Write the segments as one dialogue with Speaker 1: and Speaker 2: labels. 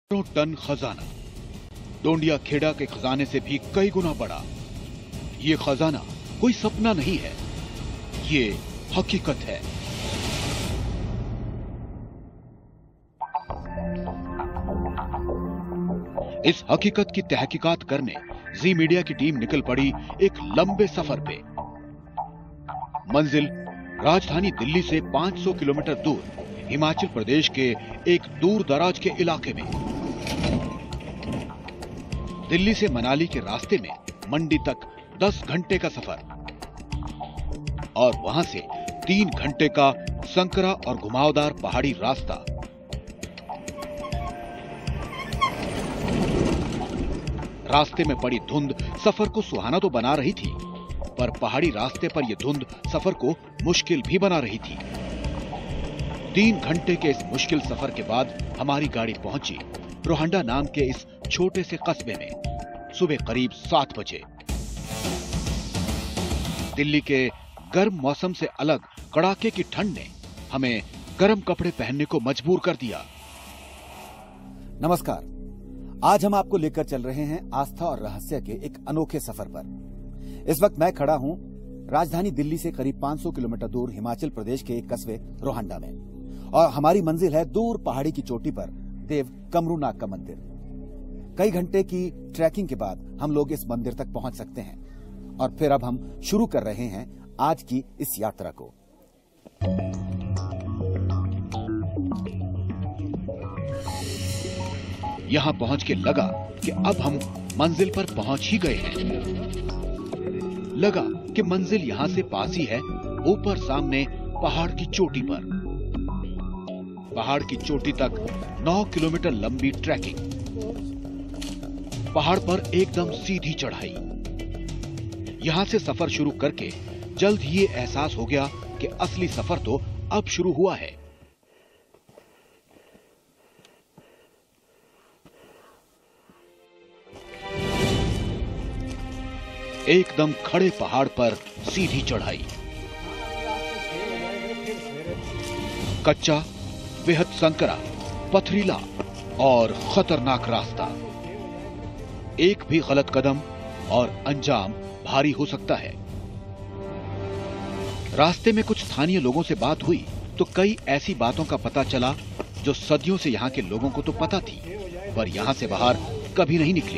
Speaker 1: Ton खजाना डोंडिया खेड़ा के खजाने से भी कई गुना बड़ा। ये खजाना कोई सपना नहीं है, ये हकीकत है। इस हकीकत की तहकीकात करने जी मीडिया की टीम निकल पड़ी एक लंबे सफर पे। मंजिल राजधानी दिल्ली से 500 किलोमीटर दूर हिमाचल प्रदेश के एक दूर दराज के इलाके में। दिल्ली से मनाली के रास्ते में मंडी तक 10 घंटे का सफर और वहां से 3 घंटे का संकरा और घुमावदार पहाड़ी रास्ता। रास्ते में पड़ी धुंध सफर को सुहाना तो बना रही थी, पर पहाड़ी रास्ते पर यह धुंध सफर को मुश्किल भी बना रही थी। 3 घंटे के इस मुश्किल सफर के बाद हमारी गाड़ी पहुंची रोहंडा नाम के इस छोटे से कस्बे में सुबह करीब 7 बजे। दिल्ली के गर्म मौसम से अलग कड़ाके की ठंड ने हमें गर्म कपड़े पहनने को मजबूर कर दिया।
Speaker 2: नमस्कार, आज हम आपको लेकर चल रहे हैं आस्था और रहस्य के एक अनोखे सफर पर। इस वक्त मैं खड़ा हूं राजधानी दिल्ली से करीब 500 किलोमीटर दूर हिमाचल प्रदेश के एक कस्बे रोहंडा में, और हमारी मंजिल है दूर पहाड़ी की चोटी पर देव कमरूनाग का मंदिर। कई घंटे की ट्रैकिंग के बाद हम लोग इस मंदिर तक पहुंच सकते हैं, और फिर अब हम शुरू कर रहे हैं आज की इस यात्रा को।
Speaker 1: यहां पहुंच के लगा कि अब हम मंजिल पर पहुंच ही गए हैं। लगा कि मंजिल यहां से पास ही है, ऊपर सामने पहाड़ की चोटी पर। पहाड़ की चोटी तक 9 किलोमीटर लंबी ट्रैकिंग, पहाड़ पर एकदम सीधी चढ़ाई। यहां से सफर शुरू करके जल्द ही ये एहसास हो गया कि असली सफर तो अब शुरू हुआ है। एकदम खड़े पहाड़ पर सीधी चढ़ाई, कच्चा, बेहद संकरा, पथरीला और खतरनाक रास्ता। एक भी गलत कदम और अंजाम भारी हो सकता है। रास्ते में कुछ स्थानीय लोगों से बात हुई तो कई ऐसी बातों का पता चला जो सदियों से यहां के लोगों को तो पता थी, पर यहां से बाहर कभी नहीं निकली।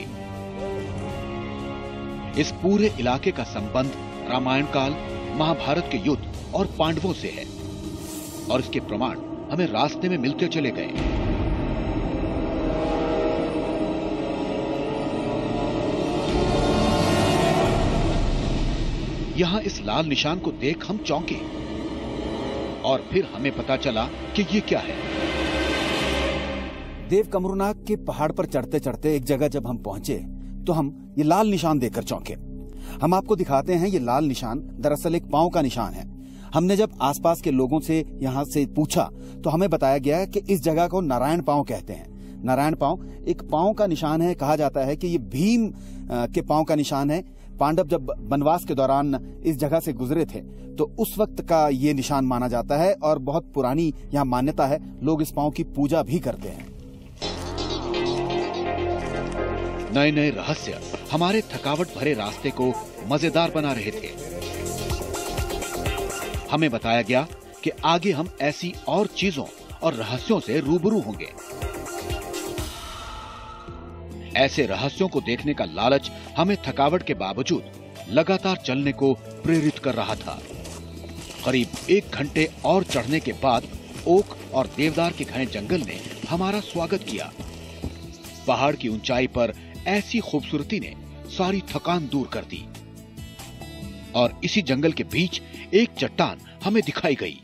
Speaker 1: इस पूरे इलाके का संबंध रामायण काल, महाभारत के युद्ध और पांडवों से है, और इसके प्रमाण हमें रास्ते में मिलते चले गए। यहां इस लाल निशान को देख हम चौंके, और फिर हमें पता चला कि ये क्या है।
Speaker 2: देव कमरूनाग के पहाड़ पर चढ़ते चढ़ते एक जगह जब हम पहुंचे तो हम ये लाल निशान देखकर चौंके। हम आपको दिखाते हैं, ये लाल निशान दरअसल एक पांव का निशान है। हमने जब आसपास के लोगों से यहाँ से पूछा तो हमें बताया गया कि इस जगह को नारायण पांव कहते हैं। नारायण पांव एक पांव का निशान है। कहा जाता है कि ये भीम के पांव का निशान है। पांडव जब वनवास के दौरान इस जगह से गुजरे थे तो उस वक्त का ये निशान माना जाता है, और बहुत पुरानी यहाँ मान्यता है। लोग इस पांव की पूजा भी करते हैं।
Speaker 1: नए नए रहस्य हमारे थकावट भरे रास्ते को मजेदार बना रहे थे। हमें बताया गया कि आगे हम ऐसी और चीजों और रहस्यों से रूबरू होंगे। ऐसे रहस्यों को देखने का लालच हमें थकावट के बावजूद लगातार चलने को प्रेरित कर रहा था। करीब 1 घंटे और चढ़ने के बाद ओक और देवदार के घने जंगल ने हमारा स्वागत किया। पहाड़ की ऊंचाई पर ऐसी खूबसूरती ने सारी थकान दूर कर दी, और इसी जंगल के बीच एक चट्टान हमें दिखाई गई।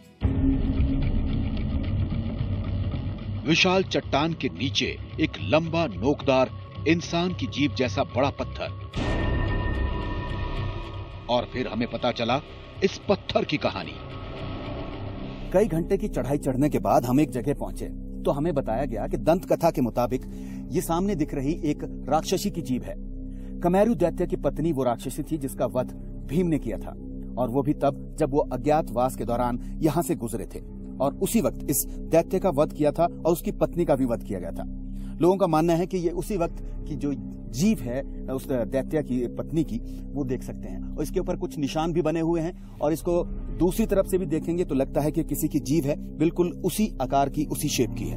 Speaker 1: विशाल चट्टान के नीचे एक लंबा, नोकदार, इंसान की जीभ जैसा बड़ा पत्थर, और फिर हमें पता चला इस पत्थर की कहानी।
Speaker 2: कई घंटे की चढ़ाई चढ़ने के बाद हम एक जगह पहुंचे तो हमें बताया गया कि दंत कथा के मुताबिक ये सामने दिख रही एक राक्षसी की जीभ है। कमेरू दैत्य की पत्नी वो राक्षसी थी जिसका वध भीम ने किया था, और वो भी तब जब वो अज्ञातवास के दौरान यहां से गुजरे थे, और उसी वक्त इस दैत्य का वध किया था और उसकी पत्नी का भी वध किया गया था। लोगों का मानना है कि ये उसी वक्त की जो जीव है उस दैत्य की पत्नी की, वो देख सकते हैं। और इसके ऊपर कुछ निशान भी बने हुए हैं, और इसको दूसरी तरफ से भी देखेंगे तो लगता है कि किसी की जीव है, बिल्कुल उसी आकार की, उसी शेप की है।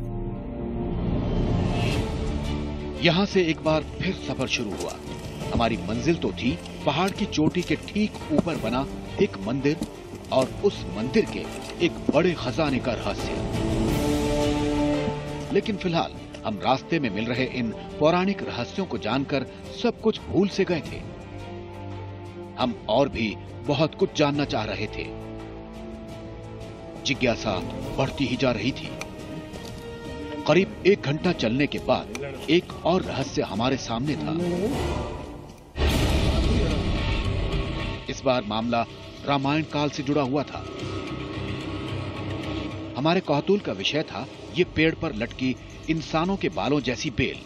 Speaker 1: यहाँ से एक बार फिर सफर शुरू हुआ। हमारी मंजिल तो थी पहाड़ की चोटी के ठीक ऊपर बना एक मंदिर, और उस मंदिर के एक बड़े खजाने का रहस्य। लेकिन फिलहाल हम रास्ते में मिल रहे इन पौराणिक रहस्यों को जानकर सब कुछ भूल से गए थे। हम और भी बहुत कुछ जानना चाह रहे थे। जिज्ञासा बढ़ती ही जा रही थी। करीब 1 घंटा चलने के बाद एक और रहस्य हमारे सामने था। इस बार मामला रामायण काल से जुड़ा हुआ था। हमारे कौतूहल का विषय था ये पेड़ पर लटकी इंसानों के बालों जैसी बेल।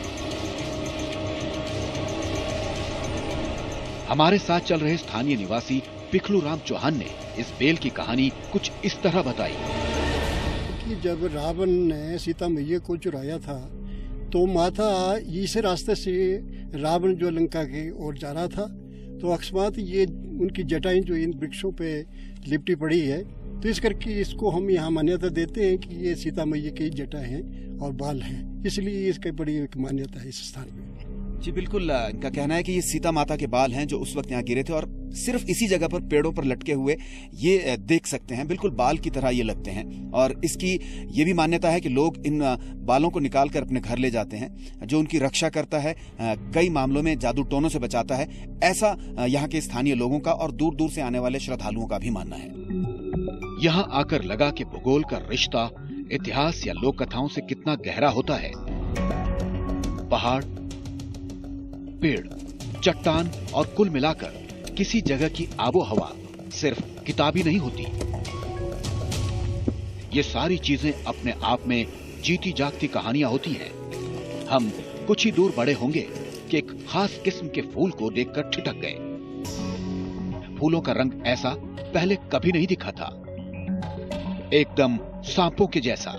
Speaker 1: हमारे साथ चल रहे स्थानीय निवासी पिखलू राम चौहान ने इस बेल की कहानी कुछ इस तरह बताई
Speaker 3: कि जब रावण ने सीता मैया को चुराया था, तो माता इस रास्ते से रावण जो लंका की ओर जा रहा था, तो अकस्मात ये उनकी जटाएं जो इन वृक्षों पे लिपटी पड़ी है, तो इस करके इसको हम यहाँ मान्यता देते हैं कि ये सीता मैया की जटाएं हैं और बाल हैं, इसलिए इसकी बड़ी एक मान्यता है इस स्थान में।
Speaker 2: जी बिल्कुल, इनका कहना है कि ये सीता माता के बाल हैं जो उस वक्त यहाँ गिरे थे, और सिर्फ इसी जगह पर पेड़ों पर लटके हुए ये देख सकते हैं। बिल्कुल बाल की तरह ये लगते हैं, और इसकी ये भी मान्यता है कि लोग इन बालों को निकालकर अपने घर ले जाते हैं, जो उनकी रक्षा करता है, कई मामलों में जादू टोनों से बचाता है। ऐसा यहाँ के स्थानीय लोगों का और दूर दूर से आने वाले श्रद्धालुओं का भी मानना है।
Speaker 1: यहाँ आकर लगा कि भूगोल का रिश्ता इतिहास या लोक कथाओं से कितना गहरा होता है। पहाड़, पेड़, चट्टान और कुल मिलाकर किसी जगह की आबो हवा सिर्फ किताबी नहीं होती। ये सारी चीजें अपने आप में जीती जागती कहानियां होती हैं। हम कुछ ही दूर बढ़े होंगे कि एक खास किस्म के फूल को देखकर ठिठक गए। फूलों का रंग ऐसा पहले कभी नहीं दिखा था, एकदम सांपों के जैसा।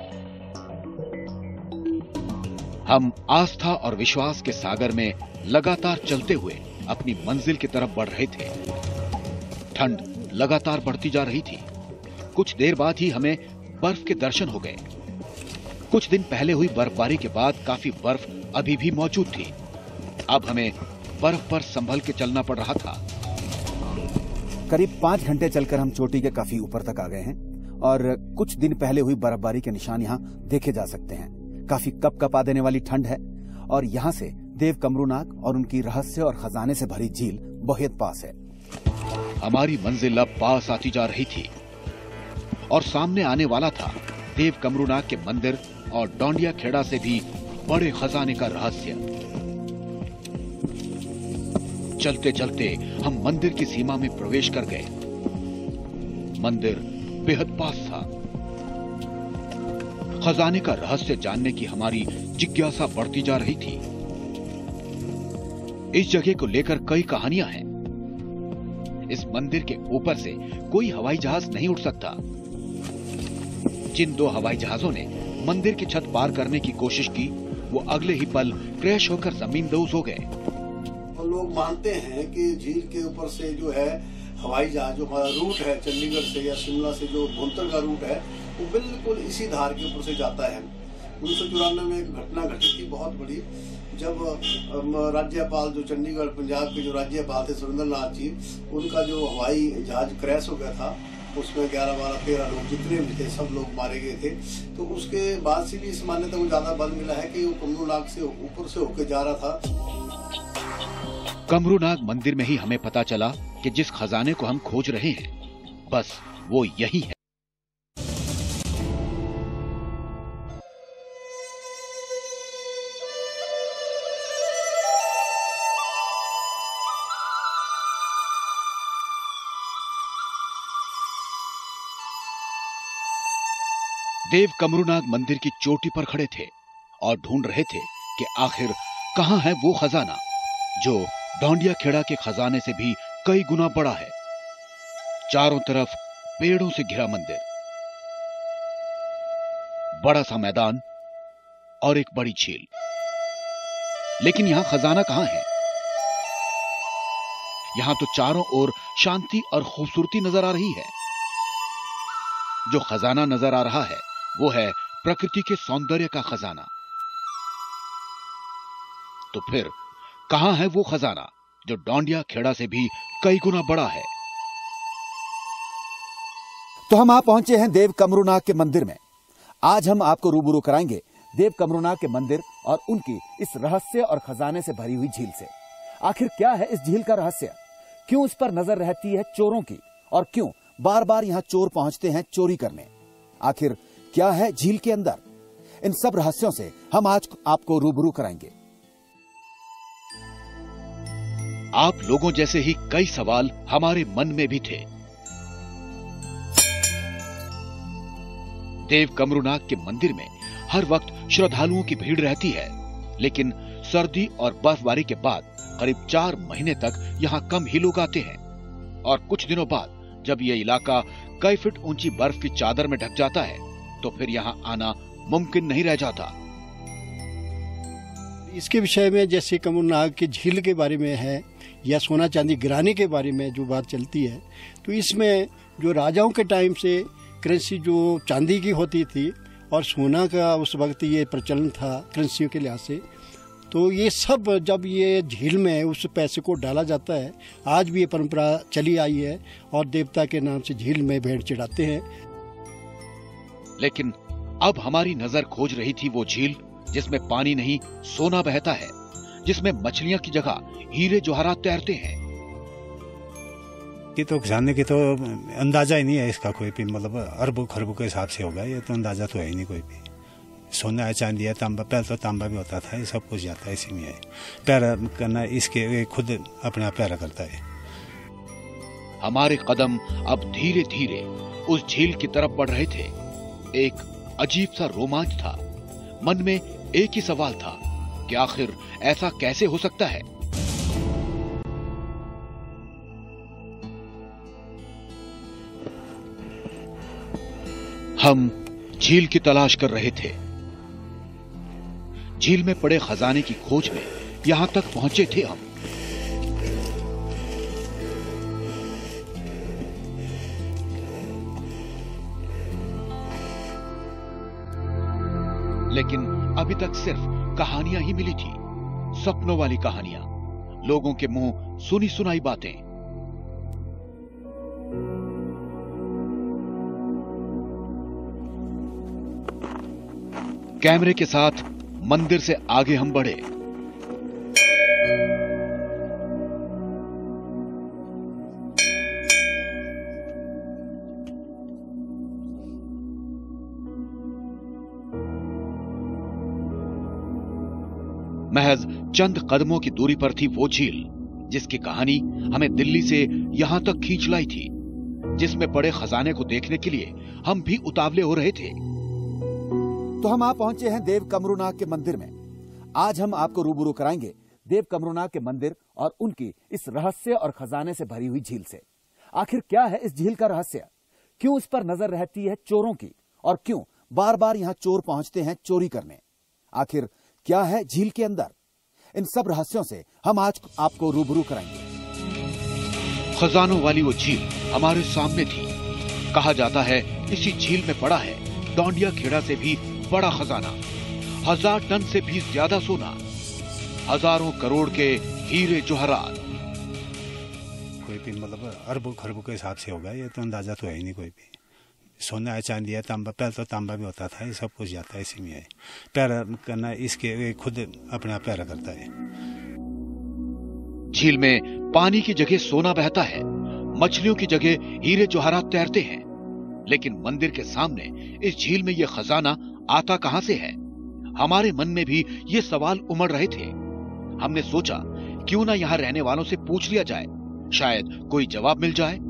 Speaker 1: हम आस्था और विश्वास के सागर में लगातार चलते हुए अपनी मंजिल की तरफ बढ़ रहे थे। ठंड लगातार बढ़ती जा रही थी। कुछ देर बाद ही हमें बर्फ के दर्शन हो गए। कुछ दिन पहले हुई बर्फबारी के बाद काफी बर्फ अभी भी मौजूद थी। अब हमें बर्फ पर संभल के चलना पड़ रहा था।
Speaker 2: करीब 5 घंटे चलकर हम चोटी के काफी ऊपर तक आ गए हैं, और कुछ दिन पहले हुई बर्फबारी के निशान यहाँ देखे जा सकते हैं। काफी कपकपा देने वाली ठंड है, और यहाँ से देव कमरूनाग और उनकी रहस्य और खजाने से भरी झील बहुत पास है।
Speaker 1: हमारी मंजिल अब पास आती जा रही थी, और सामने आने वाला था देव कमरूनाग के मंदिर और डोंडिया खेड़ा से भी बड़े खजाने का रहस्य। चलते चलते हम मंदिर की सीमा में प्रवेश कर गए। मंदिर बेहद पास था। खजाने का रहस्य जानने की हमारी जिज्ञासा बढ़ती जा रही थी। इस जगह को लेकर कई कहानियां हैं। इस मंदिर के ऊपर से कोई हवाई जहाज नहीं उड़ सकता। जिन 2 हवाई जहाजों ने मंदिर की छत पार करने की कोशिश की, वो अगले ही पल क्रैश होकर जमींदोज हो गए।
Speaker 4: लोग मानते हैं कि झील के ऊपर से जो है हवाई जहाज जो हमारा रूट है चंडीगढ़ से या शिमला से जो भुंतर का रूट है, वो बिल्कुल इसी धार के ऊपर से जाता है। 1994 में एक घटना घटी थी बहुत बड़ी, जब राज्यपाल जो चंडीगढ़ पंजाब के जो राज्यपाल थे सुरेंद्र नाथ जी, उनका जो हवाई जहाज क्रैश हो गया था, उसमें 11, 12, 13 लोग जितने भी थे सब लोग मारे गए थे। तो उसके बाद से भी इस मान्यता को ज्यादा बल मिला है कि वो कमरूनाग से ऊपर से होकर जा रहा था।
Speaker 1: कमरूनाग मंदिर में ही हमें पता चला कि जिस खजाने को हम खोज रहे हैं, बस वो यही है। देव कमरूनाग मंदिर की चोटी पर खड़े थे और ढूंढ रहे थे कि आखिर कहां है वो खजाना जो डोंडिया खेड़ा के खजाने से भी कई गुना बड़ा है। चारों तरफ पेड़ों से घिरा मंदिर, बड़ा सा मैदान, और एक बड़ी झील। लेकिन यहां खजाना कहां है? यहां तो चारों ओर शांति और खूबसूरती नजर आ रही है। जो खजाना नजर आ रहा है वो है प्रकृति के सौंदर्य का खजाना। तो फिर कहां है वो खजाना जो डोंडिया खेड़ा से भी कई गुना बड़ा है?
Speaker 2: तो हम आप पहुंचे हैं देव कमरूनाग के मंदिर में। आज हम आपको रूबरू कराएंगे देव कमरूनाग के मंदिर और उनकी इस रहस्य और खजाने से भरी हुई झील से। आखिर क्या है इस झील का रहस्य? क्यों इस पर नजर रहती है चोरों की, और क्यों बार बार यहां चोर पहुंचते हैं चोरी करने? आखिर क्या है झील के अंदर? इन सब रहस्यों से हम आज आपको रूबरू कराएंगे।
Speaker 1: आप लोगों जैसे ही कई सवाल हमारे मन में भी थे। देव कमरूनाग के मंदिर में हर वक्त श्रद्धालुओं की भीड़ रहती है, लेकिन सर्दी और बर्फबारी के बाद करीब 4 महीने तक यहां कम ही लोग आते हैं। और कुछ दिनों बाद जब यह इलाका कई फीट ऊंची बर्फ की चादर में ढक जाता है तो फिर यहां आना मुमकिन नहीं रह जाता।
Speaker 3: इसके विषय में जैसे कमरूनाग की झील के बारे में है या सोना चांदी गिराने के बारे में जो बात चलती है, तो इसमें जो राजाओं के टाइम से करेंसी जो चांदी की होती थी और सोना का उस वक्त ये प्रचलन था करेंसियों के लिहाज से, तो ये सब जब ये झील में उस पैसे को डाला जाता है, आज भी ये परंपरा चली आई है और देवता के नाम से झील में भेंट चढ़ाते हैं।
Speaker 1: लेकिन अब हमारी नजर खोज रही थी वो झील जिसमें पानी नहीं सोना बहता है, जिसमें मछलियां की जगह हीरे जवाहरात तैरते हैं।
Speaker 5: कि तो खजाने की तो अंदाजा ही नहीं है इसका कोई भी, मतलब अरबों खरबों के हिसाब से होगा, ये तो अंदाजा तो है ही नहीं कोई भी। सोना है, चांदी है, तांबा, पहले तो तांबा भी होता था, ये सब कुछ जाता है इसी में है। प्यारा करना इसके खुद अपने आप प्यारा करता है।
Speaker 1: हमारे कदम अब धीरे धीरे उस झील की तरफ बढ़ रहे थे। एक अजीब सा रोमांच था। मन में एक ही सवाल था कि आखिर ऐसा कैसे हो सकता है? हम झील की तलाश कर रहे थे। झील में पड़े खजाने की खोज में यहां तक पहुंचे थे हम। लेकिन अभी तक सिर्फ कहानियां ही मिली थी, सपनों वाली कहानियां, लोगों के मुंह सुनी सुनाई बातें। कैमरे के साथ मंदिर से आगे हम बढ़े। महज चंद कदमों की दूरी पर थी वो झील जिसकी कहानी हमें दिल्ली से यहां तक खींच लाई थी, जिसमें पड़े खजाने को देखने के लिए हम भी उतावले हो रहे थे।
Speaker 2: तो हम आप पहुंचे हैं देव कमरूनाग के मंदिर में। आज हम आपको रूबरू कराएंगे देव कमरूनाग के मंदिर और उनकी इस रहस्य और खजाने से भरी हुई झील से। आखिर क्या है इस झील का रहस्य? क्यों इस पर नजर रहती है चोरों की, और क्यों बार बार यहां चोर पहुंचते हैं चोरी करने? आखिर क्या है झील के अंदर? इन सब रहस्यों से हम आज आपको रूबरू कराएंगे।
Speaker 1: खजानों वाली वो झील हमारे सामने थी। कहा जाता है इसी झील में पड़ा है डोंडिया खेड़ा से भी बड़ा खजाना, 1000 टन से भी ज्यादा सोना, हजारों करोड़ के हीरे जवाहरात।
Speaker 5: कोई भी मतलब अरबों खरबों के हिसाब से होगा, ये तो अंदाजा तो है ही नहीं कोई भी। सोना है, चांदी है, तांबा, पहले तो तांबा भी होता था, ये सब कुछ जाता है इसी में है। प्यारा करना इसके खुद अपने आप प्यारा करता है।
Speaker 1: झील में पानी की जगह सोना बहता है, मछलियों की जगह हीरे जवाहरात तैरते हैं। लेकिन मंदिर के सामने इस झील में यह खजाना आता कहां से है? हमारे मन में भी ये सवाल उमड़ रहे थे। हमने सोचा क्यों ना यहां रहने वालों से पूछ लिया जाए, शायद कोई जवाब मिल जाए।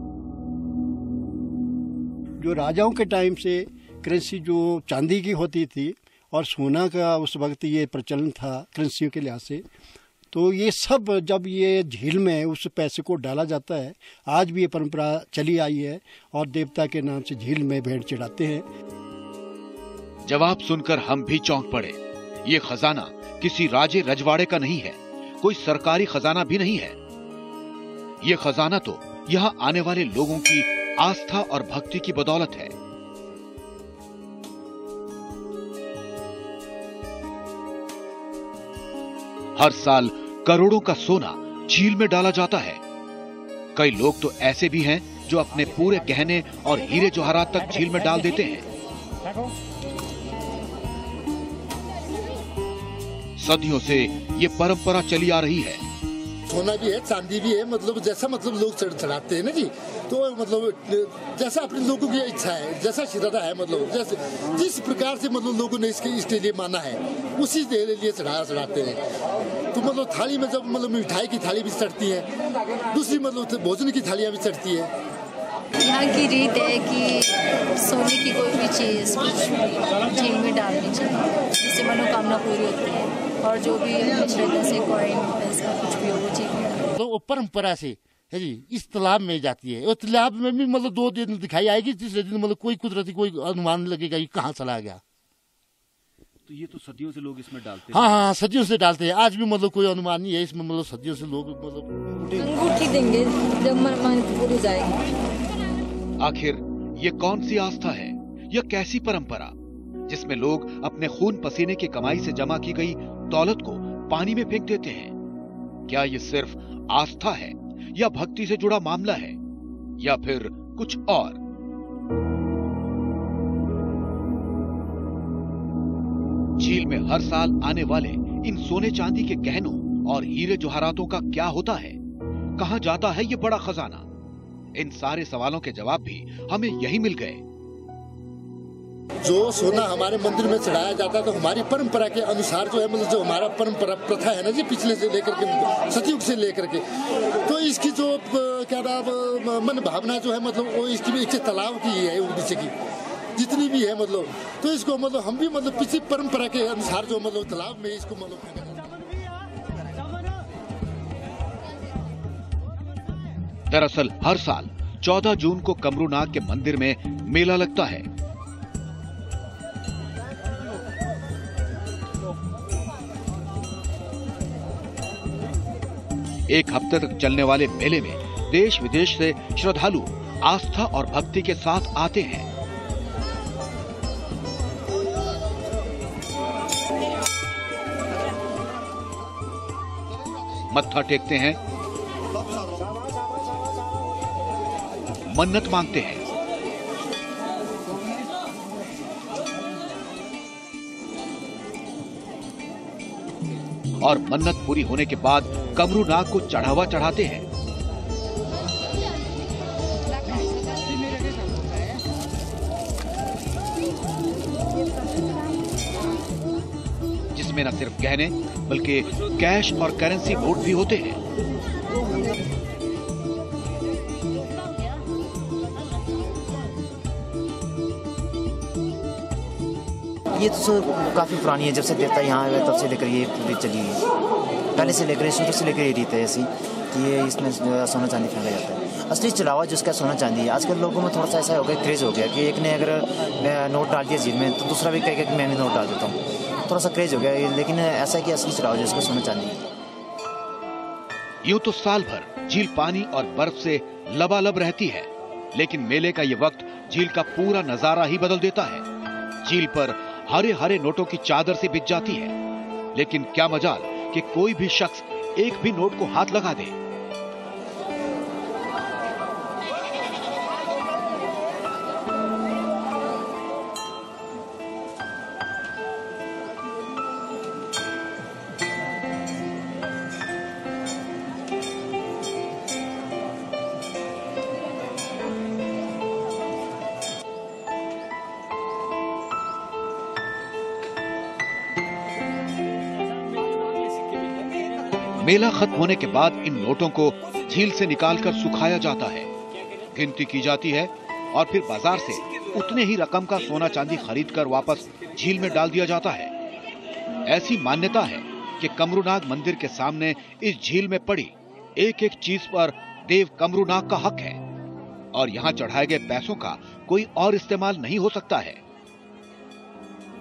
Speaker 3: जो राजाओं के टाइम से करेंसी जो चांदी की होती थी और सोना का उस वक्त ये प्रचलन था करेंसियों के लिहाज से, तो ये सब जब ये झील में उस पैसे को डाला जाता है, आज भी ये परंपरा चली आई है और देवता के नाम से झील में भेंट चढ़ाते हैं।
Speaker 1: जवाब सुनकर हम भी चौंक पड़े। ये खजाना किसी राजे रजवाड़े का नहीं है, कोई सरकारी खजाना भी नहीं है। ये खजाना तो यहाँ आने वाले लोगों की आस्था और भक्ति की बदौलत है। हर साल करोड़ों का सोना झील में डाला जाता है। कई लोग तो ऐसे भी हैं जो अपने पूरे गहने और हीरे जवाहरात तक झील में डाल देते हैं। सदियों से ये परंपरा चली आ रही है।
Speaker 6: सोना भी है, चांदी भी है, मतलब जैसा मतलब लोग चढ़ाते हैं ना जी, तो मतलब जैसा अपने लोगों की इच्छा है, जैसा श्रद्धा है, मतलब जैसे जिस प्रकार से मतलब लोगों ने इसके लिए माना है उसी के लिए चढ़ाते हैं। तो मतलब थाली में जब मतलब मिठाई की थाली भी चढ़ती है, दूसरी मतलब भोजन की थालियाँ भी चढ़ती है।
Speaker 7: यहाँ की रीत है कि सोने की कोई भी चीज़ कुछ भी झील में डालनी चाहिए, जिससे मनोकामना पूरी होती है, और जो भी श्रद्धा से कॉइन पैसा कुछ भी हो वो झील में डालना।
Speaker 6: तो वो परंपरा से है जी इस तालाब में जाती है। और तालाब में भी मतलब 2 दिन दिखाई आएगी, तीसरे दिन मतलब कोई कुदरती कोई अनुमान लगेगा ये कहाँ चला गया।
Speaker 8: तो ये तो सदियों से लोग इसमें डालते हैं।
Speaker 6: हाँ, सदियों से डालते हैं। आज भी मतलब कोई अनुमान नहीं है इसमें, मतलब सदियों से लोग मतलब
Speaker 7: अंगूठी देंगे जब मन पूरी जाएगी।
Speaker 1: आखिर ये कौन सी आस्था है, यह कैसी परंपरा जिसमें लोग अपने खून पसीने की कमाई से जमा की गई दौलत को पानी में फेंक देते हैं? क्या ये सिर्फ आस्था है या भक्ति से जुड़ा मामला है या फिर कुछ और? झील में हर साल आने वाले इन सोने चांदी के गहनों और हीरे जवाहरातों का क्या होता है? कहां जाता है ये बड़ा खजाना? इन सारे सवालों के जवाब भी हमें यही मिल गए।
Speaker 6: जो सोना हमारे मंदिर में चढ़ाया जाता है तो हमारी परंपरा के अनुसार जो है, मतलब जो हमारा परंपरा प्रथा है ना जी, पिछले से लेकर के सतयुग से लेकर के, तो इसकी जो क्या नाम मन भावना जो है, मतलब वो इसकी एक तालाब की है, उड़ीसा की जितनी भी है, मतलब तो इसको मतलब हम भी मतलब पिछली परंपरा के अनुसार जो मतलब तालाब में इसको मतलब।
Speaker 1: दरअसल हर साल 14 जून को कमरूनाग के मंदिर में मेला लगता है। एक हफ्ते तक चलने वाले मेले में देश विदेश से श्रद्धालु आस्था और भक्ति के साथ आते हैं। मत्था टेकते हैं, मन्नत मांगते हैं। और मन्नत पूरी होने के बाद कमरूनाग को चढ़ावा चढ़ाते हैं। जिसमें न सिर्फ गहने बल्कि कैश और करेंसी नोट भी होते हैं।
Speaker 9: ये तो काफ़ी पुरानी है, जब से देवता यहाँ आए तब से लेकर ये रीत चली है। पहले से लेकर शुरू से लेकर ये रीत है ऐसी कि ये इसमें सोना चांदी फेंका जाता है। असली चढ़ावा जिसका सोना चांदी है। आजकल लोगों में थोड़ा सा ऐसा हो गया, क्रेज़ हो गया कि एक ने अगर नोट डाल दिया झील में तो दूसरा भी कहेगा कि मैं भी नोट डाल देता हूँ। थोड़ा सा क्रेज़ हो गया, लेकिन ऐसा है कि असली चढ़ावा जिसका सोना चांदी है।
Speaker 1: यूं तो साल भर झील पानी और बर्फ से लबालब रहती है, लेकिन मेले का ये वक्त झील का पूरा नजारा ही बदल देता है। झील पर हरे हरे नोटों की चादर से बिछ जाती है, लेकिन क्या मजाल कि कोई भी शख्स एक भी नोट को हाथ लगा दे। मेला खत्म होने के बाद इन नोटों को झील से निकालकर सुखाया जाता है, गिनती की जाती है और फिर बाजार से उतने ही रकम का सोना चांदी खरीदकर वापस झील में डाल दिया जाता है। ऐसी मान्यता है कि कमरूनाग मंदिर के सामने इस झील में पड़ी एक एक चीज पर देव कमरूनाग का हक है और यहाँ चढ़ाए गए पैसों का कोई और इस्तेमाल नहीं हो सकता है।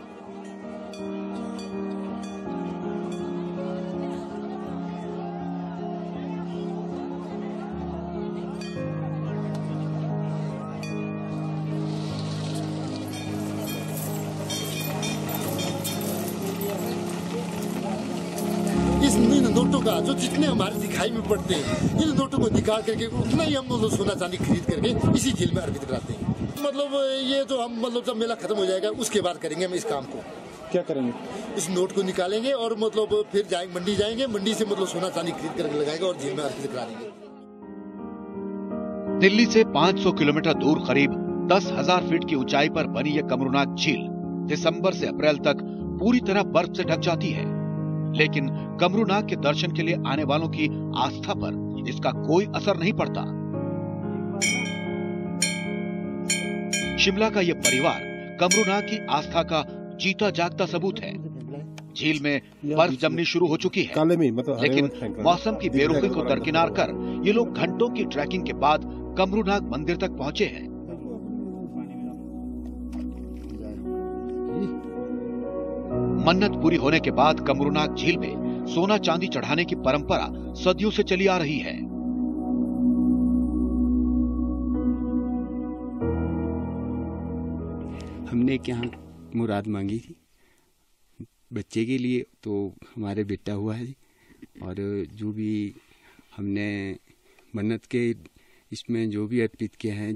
Speaker 6: इन नोटों का जो जितने हमारे दिखाई में पड़ते हैं, इन नोटों को निकाल करके उतना ही हम मतलब सोना चांदी खरीद करके इसी झील में अर्पित कराते हैं। मतलब ये तो हम मतलब जब मेला खत्म हो जाएगा उसके बाद करेंगे हम इस काम को।
Speaker 10: क्या करेंगे?
Speaker 6: इस नोट को निकालेंगे और मतलब फिर जाएंगे मंडी से मतलब सोना चांदी खरीद करके लगाएंगे और झील में अर्पित करा देंगे।
Speaker 1: दिल्ली से 500 किलोमीटर दूर करीब 10,000 फीट की ऊंचाई पर बनी यह कमरूनाग झील दिसंबर से अप्रैल तक पूरी तरह बर्फ से ढक जाती है, लेकिन कमरूनाग के दर्शन के लिए आने वालों की आस्था पर इसका कोई असर नहीं पड़ता। शिमला का यह परिवार कमरूनाग की आस्था का जीता जागता सबूत है। झील में बर्फ जमनी शुरू हो चुकी है, लेकिन मौसम की बेरुखी को दरकिनार कर ये लोग घंटों की ट्रैकिंग के बाद कमरूनाग मंदिर तक पहुंचे हैं। मन्नत पूरी होने के बाद कमरूनाग झील में सोना चांदी चढ़ाने की परंपरा सदियों से चली आ रही है।
Speaker 11: हमने एक यहाँ मुराद मांगी थी बच्चे के लिए, तो हमारे बेटा हुआ है। और जो भी हमने मन्नत के इसमें जो भी अर्पित किए हैं,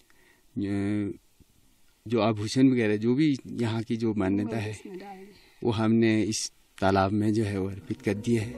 Speaker 11: जो आभूषण वगैरह जो भी यहाँ की जो मान्यता है वो हमने इस तालाब में जो है वो अर्पित कर दिए है।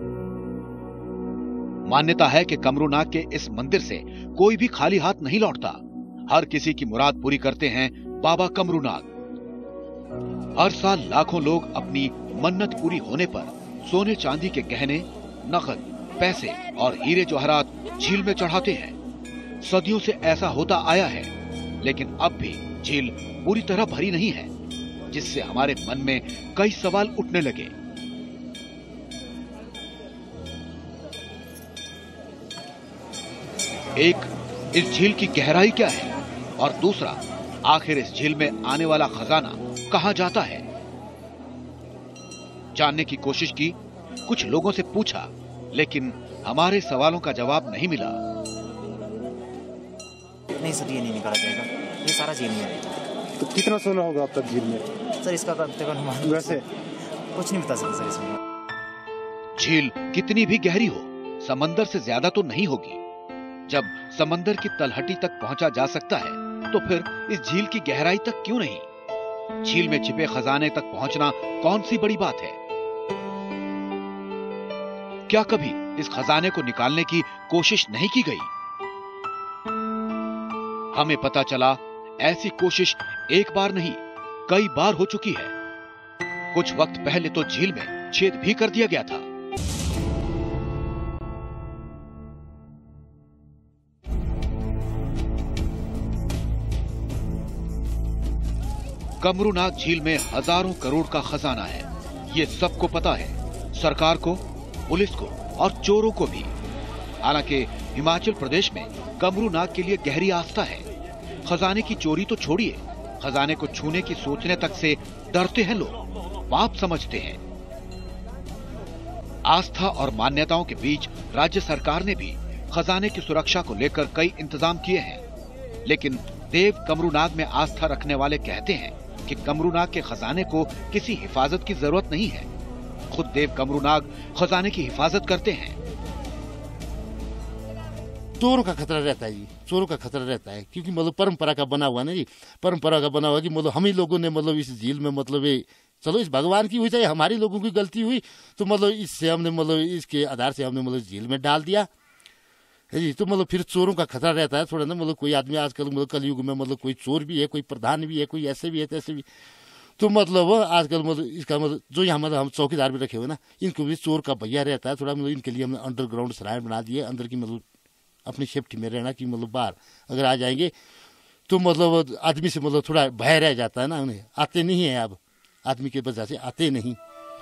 Speaker 1: मान्यता है कि कमरूनाग के इस मंदिर से कोई भी खाली हाथ नहीं लौटता। हर किसी की मुराद पूरी करते हैं बाबा कमरूनाग। हर साल लाखों लोग अपनी मन्नत पूरी होने पर सोने चांदी के गहने, नकद, पैसे और हीरे जवाहरात झील में चढ़ाते हैं। सदियों से ऐसा होता आया है, लेकिन अब भी झील पूरी तरह भरी नहीं है, जिससे हमारे मन में कई सवाल उठने लगे। एक, इस झील की गहराई क्या है, और दूसरा, आखिर इस झील में आने वाला खजाना कहां जाता है। जानने की कोशिश की, कुछ लोगों से पूछा, लेकिन हमारे सवालों का जवाब नहीं मिला।
Speaker 9: नहीं सर, ये नहीं निकाला जाएगा, ये सारा झील में है।
Speaker 10: तो कितना सोना होगा अब तक झील में?
Speaker 9: सर इसका अनुमान
Speaker 10: वैसे
Speaker 9: कुछ नहीं बता सकते सर इसमें।
Speaker 1: झील कितनी भी गहरी हो, समंदर से ज्यादा तो नहीं होगी। जब समंदर की तलहटी तक पहुंचा जा सकता है, तो फिर इस झील की गहराई तक क्यों नहीं? झील में छिपे खजाने तक पहुंचना कौन सी बड़ी बात है? क्या कभी इस खजाने को निकालने की कोशिश नहीं की गई? हमें पता चला, ऐसी कोशिश एक बार नहीं, कई बार हो चुकी है। कुछ वक्त पहले तो झील में छेद भी कर दिया गया था। कमरूनाग झील में हजारों करोड़ का खजाना है, ये सबको पता है, सरकार को, पुलिस को और चोरों को भी। हालांकि हिमाचल प्रदेश में कमरूनाग के लिए गहरी आस्था है। खजाने की चोरी तो छोड़िए, खजाने को छूने की सोचने तक से डरते हैं लोग, पाप समझते हैं। आस्था और मान्यताओं के बीच राज्य सरकार ने भी खजाने की सुरक्षा को लेकर कई इंतजाम किए हैं। लेकिन देव कमरूनाग में आस्था रखने वाले कहते हैं कि कमरूनाग के खजाने को किसी हिफाजत की जरूरत नहीं है। खुद देव कमरूनाग खजाने की हिफाजत करते हैं।
Speaker 6: चोरों का खतरा रहता है जी, चोरों का खतरा रहता है, क्योंकि मतलब परंपरा का बना हुआ ना जी, परंपरा का बना हुआ कि मतलब हम ही लोगों ने मतलब इस झील में मतलब चलो इस भगवान की हुई चाहे हमारी लोगों की गलती हुई, तो मतलब इससे हमने मतलब इसके आधार से हमने मतलब झील में डाल दिया है जी। तो मतलब फिर चोरों का खतरा रहता है थोड़ा ना, मतलब कोई आदमी आजकल मतलब कलयुग में मतलब कोई चोर भी है, कोई प्रधान भी है, कोई ऐसे भी है तैसे भी। तो मतलब आजकल मतलब इसका मतलब जो यहाँ मतलब हम चौकीदार भी रखे हुए ना, इनको भी चोर का भैया रहता है थोड़ा, मतलब इनके लिए हमने अंडरग्राउंड सराय बना दिए, अंदर की मतलब अपनी सेफ्टी में रहना, कि मतलब बाहर अगर आ जाएंगे तो मतलब आदमी से मतलब थोड़ा भय रह जाता है ना, उन्हें आते नहीं है, अब आदमी के वजह से आते नहीं।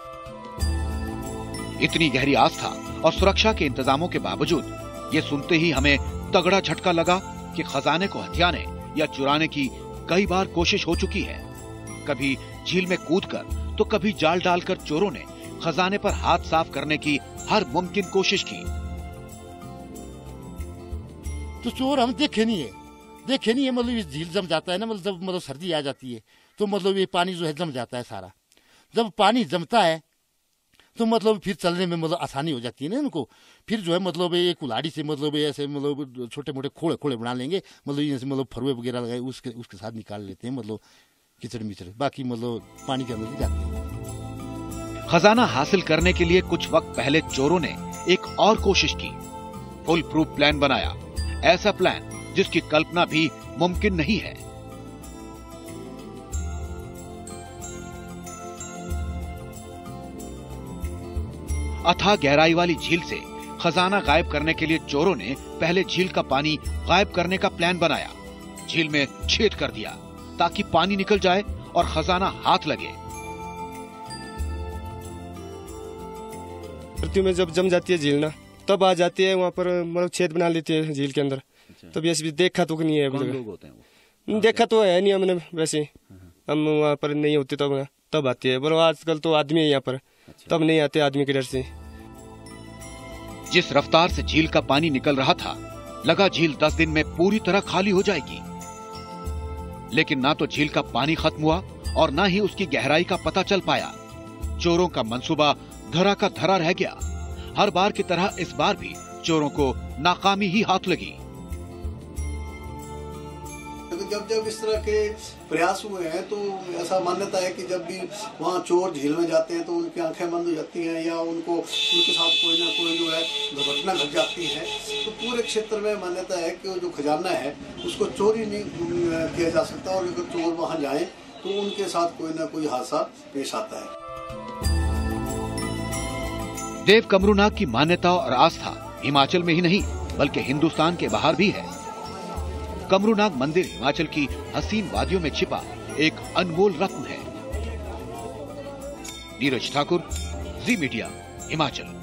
Speaker 1: इतनी गहरी आस्था और सुरक्षा के इंतजामों के बावजूद ये सुनते ही हमें तगड़ा झटका लगा कि खजाने को हथियाने या चुराने की कई बार कोशिश हो चुकी है। कभी झील में कूदकर तो कभी जाल डालकर चोरों ने खजाने पर हाथ साफ करने की हर मुमकिन कोशिश की।
Speaker 6: तो चोर हम देखे नहीं है, मतलब ये झील जम जाता है ना, मतलब जब मतलब सर्दी आ जाती है तो मतलब ये पानी जो है जम जाता है सारा। जब पानी जमता है तो मतलब फिर चलने में मतलब आसानी हो जाती है ना उनको। फिर जो है मतलब ये कुल्हाड़ी से मतलब ऐसे मतलब छोटे मोटे खोड़े खोड़े बना लेंगे, मतलब जैसे मतलब फरुए वगैरह लगाए उसके साथ निकाल लेते हैं मतलब कीचड़ मिचड़, बाकी मतलब पानी के अंदर जाते हैं।
Speaker 1: खजाना हासिल करने के लिए कुछ वक्त पहले चोरों ने एक और कोशिश की, फुल प्रूफ प्लान बनाया, ऐसा प्लान जिसकी कल्पना भी मुमकिन नहीं है। अथाह गहराई वाली झील से खजाना गायब करने के लिए चोरों ने पहले झील का पानी गायब करने का प्लान बनाया। झील में छेद कर दिया ताकि पानी निकल जाए और खजाना हाथ लगे।
Speaker 12: धरती में जब जम जाती है झील ना, तब आ जाती है वहाँ पर, मतलब छेद बना लेती है झील के अंदर। तब ऐसे भी देखा तो नहीं है,
Speaker 8: लोग होते हैं वो?
Speaker 12: देखा तो है नहीं हमने, वैसे हम वहाँ पर नहीं होते तब आती है, पर आजकल तो आदमी है यहाँ पर, तब नहीं आते आदमी के डर से।
Speaker 1: जिस रफ्तार से झील का पानी निकल रहा था, लगा झील 10 दिन में पूरी तरह खाली हो जाएगी। लेकिन ना तो झील का पानी खत्म हुआ और ना ही उसकी गहराई का पता चल पाया। चोरों का मंसूबा धरा का धरा रह गया। हर बार की तरह इस बार भी चोरों को नाकामी ही हाथ लगी।
Speaker 4: जब इस तरह के प्रयास हुए हैं तो ऐसा मान्यता है कि जब भी वहाँ चोर झील में जाते हैं तो उनकी आंखें बंद हो जाती हैं या उनके साथ कोई ना कोई जो है दुर्घटना घट जाती है। तो पूरे क्षेत्र में मान्यता है कि जो खजाना है उसको चोरी नहीं किया जा सकता, और अगर चोर वहाँ जाएं तो उनके साथ कोई ना कोई हादसा पेश आता है।
Speaker 1: देव कमरूनाग की मान्यता और आस्था हिमाचल में ही नहीं बल्कि हिंदुस्तान के बाहर भी है। कमरूनाग मंदिर हिमाचल की हसीन वादियों में छिपा एक अनमोल रत्न है। Neeraj Thakur, Zee media, Himachal.